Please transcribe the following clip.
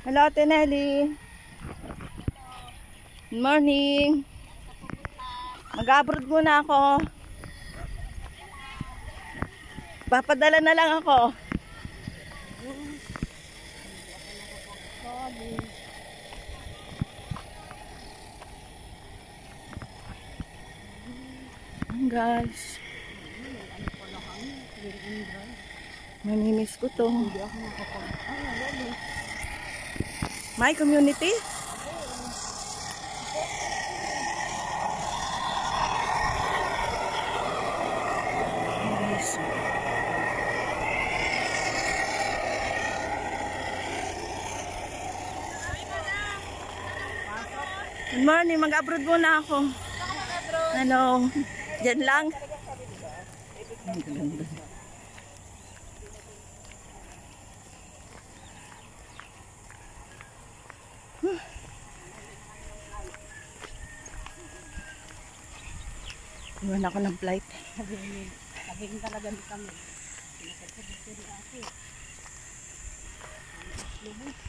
Hello, Ate Nelly. Good morning. Mag-abroad muna ako. Papadala na lang ako. Guys, mamimiss ko to. My community? Good morning, mag-abroad muna ako. Ano, dyan lang. Iwan ako ng flight. Sabihin talaga kami.